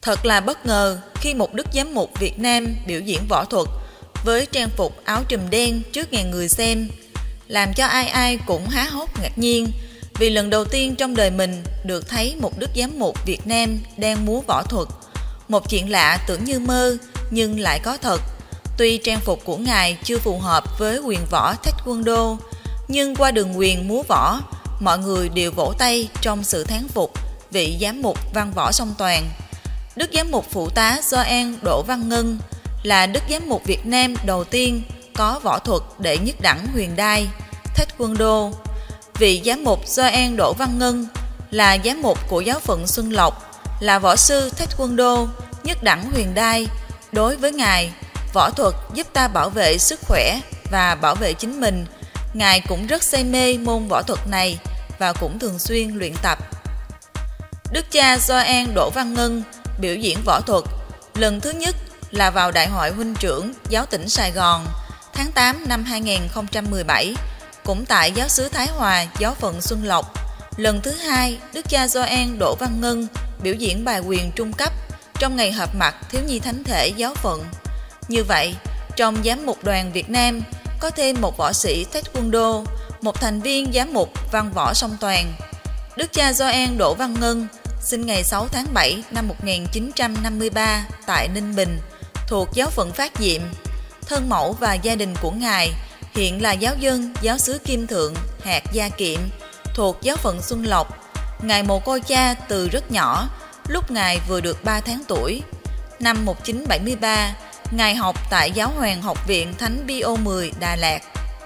Thật là bất ngờ khi một đức giám mục Việt Nam biểu diễn võ thuật với trang phục áo trùm đen trước ngàn người xem, làm cho ai ai cũng há hốc ngạc nhiên vì lần đầu tiên trong đời mình được thấy một đức giám mục Việt Nam đang múa võ thuật. Một chuyện lạ tưởng như mơ nhưng lại có thật. Tuy trang phục của ngài chưa phù hợp với quyền võ Taekwondo, nhưng qua đường quyền múa võ, mọi người đều vỗ tay trong sự thán phục vị giám mục văn võ song toàn. Đức giám mục phụ tá Gioan Đỗ Văn Ngân là đức giám mục Việt Nam đầu tiên có võ thuật đệ nhất đẳng huyền đai Taekwondo. Vị giám mục Gioan Đỗ Văn Ngân là giám mục của giáo phận Xuân Lộc, là võ sư Taekwondo nhất đẳng huyền đai. Đối với ngài, võ thuật giúp ta bảo vệ sức khỏe và bảo vệ chính mình. Ngài cũng rất say mê môn võ thuật này và cũng thường xuyên luyện tập. Đức cha Gioan Đỗ Văn Ngân biểu diễn võ thuật lần thứ nhất là vào Đại hội huynh trưởng giáo tỉnh Sài Gòn tháng 8 năm 2017, cũng tại giáo xứ Thái Hòa, giáo phận Xuân Lộc. Lần thứ hai, đức cha Gioan Đỗ Văn Ngân biểu diễn bài quyền trung cấp trong ngày họp mặt thiếu nhi thánh thể giáo phận. Như vậy, trong giám mục đoàn Việt Nam có thêm một võ sĩ Taekwondo, một thành viên giám mục văn võ song toàn. Đức cha Gioan Đỗ Văn Ngân sinh ngày 6 tháng 7 năm 1953 tại Ninh Bình, thuộc giáo phận Phát Diệm. Thân mẫu và gia đình của ngài hiện là giáo dân giáo xứ Kim Thượng, hạt Gia Kiệm, thuộc giáo phận Xuân Lộc. Ngài mồ côi cha từ rất nhỏ, lúc ngài vừa được 3 tháng tuổi. Năm 1973, ngài học tại Giáo hoàng Học viện Thánh Pio 10 Đà Lạt.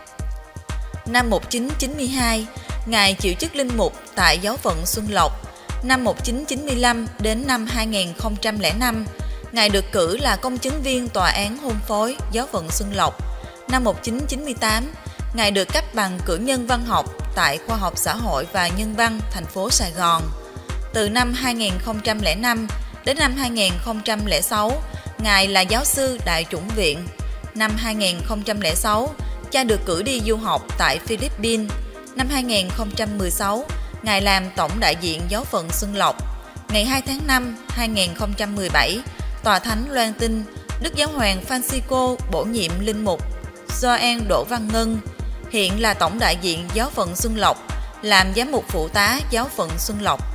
Năm 1992, ngài chịu chức linh mục tại giáo phận Xuân Lộc. Năm 1995 đến năm 2005, ngài được cử là công chứng viên tòa án hôn phối giáo phận Xuân Lộc. Năm 1998, ngài được cấp bằng cử nhân văn học tại Khoa học Xã hội và Nhân văn thành phố Sài Gòn. Từ năm 2005 đến năm 2006, ngài là giáo sư Đại chủng viện. Năm 2006, cha được cử đi du học tại Philippines. Năm 2016, ngài làm tổng đại diện giáo phận Xuân Lộc. Ngày 2 tháng 5, 2017, Tòa Thánh loan tin Đức Giáo hoàng Francisco bổ nhiệm linh mục Gioan Đỗ Văn Ngân, hiện là tổng đại diện giáo phận Xuân Lộc, làm giám mục phụ tá giáo phận Xuân Lộc.